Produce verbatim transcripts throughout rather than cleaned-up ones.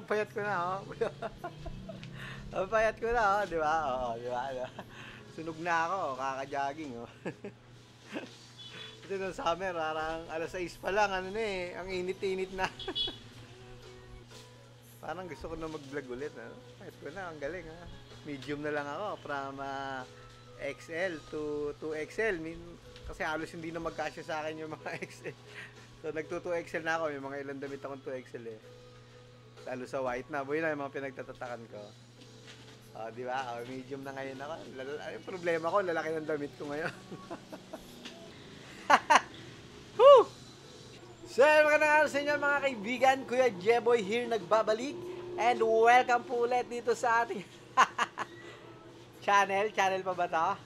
ang payat ko na, oh. Ang payat ko na, oh. Di ba? Oo, di ba? Sunog na ako, oh. Kaka-jogging, oh. Kasi nung summer, parang alas sais pa lang, ano na eh. Ang init-init na. Parang gusto ko na mag-vlog ulit, ano? Payat ko na, ang galing, ha. Medium na lang ako, from uh, X L to two X L. Min kasi halos hindi na magkasya sa akin yung mga X L. So nagto two X L na ako, may mga ilang damit akong two X L eh. Lalo sa white na, boy na yung mga pinagtatatakan ko. Oh, di ba? Oh, medium na ngayon ako. Ay, problema ko, lalaki ng damit ko ngayon. Woo! So, magandang araw sa inyo mga kaibigan. Kuya Jeboy here, nagbabalik. And welcome po ulit dito sa ating channel. Channel pa ba to?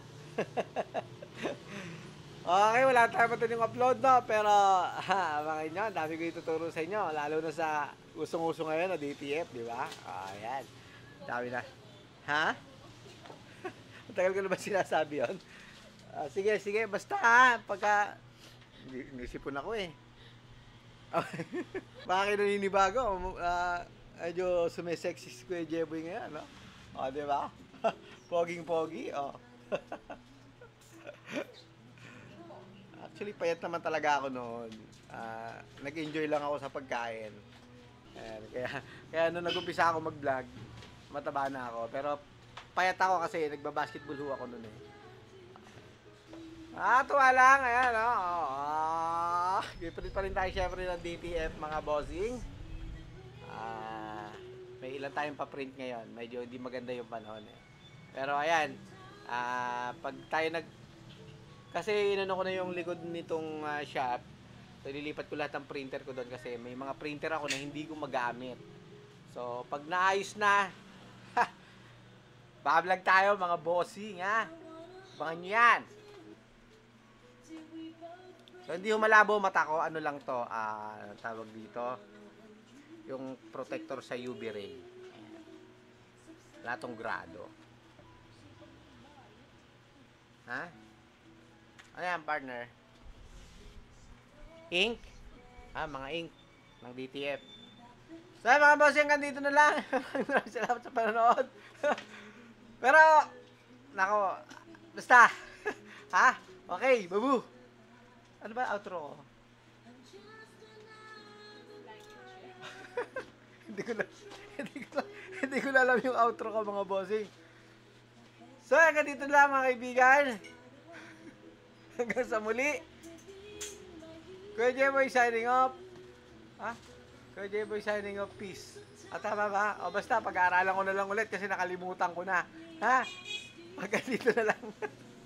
Okay, wala tayo pa yung upload, no? Pero, ha, mga inyo, dami ko ituturo sa inyo. Lalo na sa usong-uso ngayon na D T F, di ba? Ayan. Dami na. Ha? Matagal ko na ba sinasabi yun? Uh, sige, sige. Basta, ha? Pagka... Nisipon ako eh. Baka kayo naninibago. Uh, medyo sumisexist ko yung Jeboy ngayon, no? O, di ba? Poging-pogi, o. Actually, payat naman talaga ako noon. Uh, nag-enjoy lang ako sa pagkain. Ayan, kaya, kaya nung nag-umpisa ako mag-vlog, mataba na ako. Pero payat ako kasi nagbabasketball ho ako noon eh. Ah, tuwa lang. Ayan, o. Oh. Ah, gipalit pa rin tayo syempre ng D T F, mga bossing. Ah, may ilan tayong pa-print ngayon. Medyo hindi maganda yung panahon eh. Pero ayan, ah, pag tayo nag... Kasi inano ko na yung likod nitong uh, shop. So, lilipat ko lahat ng printer ko doon kasi may mga printer ako na hindi ko magamit. So, pag naayos na, pa-vlog tayo mga bossing, ha? Abangan nyo yan. So, hindi yung malabo mata ko. Ano lang to, uh, tawag dito, yung protector sa U V ray. Wala tong grado. Ha? Ano yan, partner? Ink? Ah, mga ink ng D T F. So, mga boss, hanggang dito na lang. Maraming salamat sa panonood. Pero, nako, basta. Ha? Okay, babu. Ano ba outro ko? hindi ko na, hindi ko na, hindi ko na alam yung outro ko, mga bossing. So, hanggang dito na lang, mga kaibigan. Hanggang sa muli. Kuya Jeboy signing off. Ha? Kuya Jeboy signing off. Peace. At tama ba? O basta, pag-aaralan ko na lang ulit kasi nakalimutan ko na. Ha? Hanggang dito na lang.